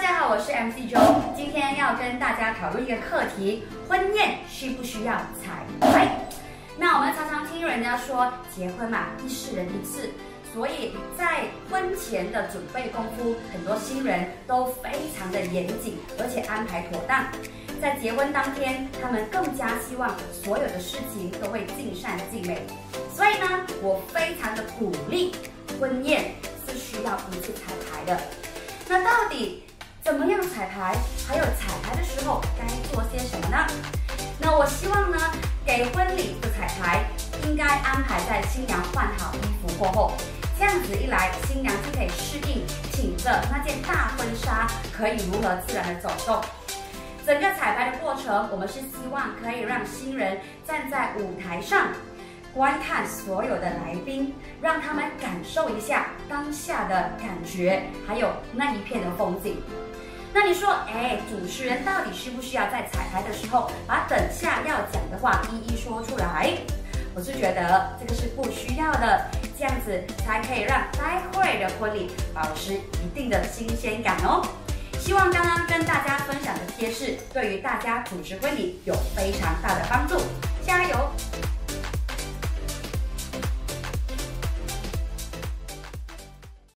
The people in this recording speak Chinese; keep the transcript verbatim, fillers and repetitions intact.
家好，我是 M C 周，今天要跟大家讨论一个课题：婚宴需不需要彩排？那我们常常听人家说，结婚嘛，一世人一次，所以在婚前的准备功夫，很多新人都非常的严谨，而且安排妥当。在结婚当天，他们更加希望所有的事情都会尽善尽美。所以呢，我非常的鼓励婚宴是需要一次彩排的。那到底怎么样彩排？还有彩排的时候该做些什么呢？那我希望呢，给婚礼的彩排应该安排在新娘换好衣服过后，这样子一来，新娘就可以适应挺着那件大婚纱，可以如何自然的走动。整个彩排的过程，我们是希望可以让新人站在舞台上，观看所有的来宾，让他们感受一下当下的感觉，还有那一片的风景。那你说，哎，主持人到底需不需要在彩排的时候把等下要讲的话一一说出来？我是觉得这个是不需要的，这样子才可以让待会的婚礼保持一定的新鲜感哦。希望刚刚跟大家分享的贴士，对于大家主持婚礼有非常大的帮助。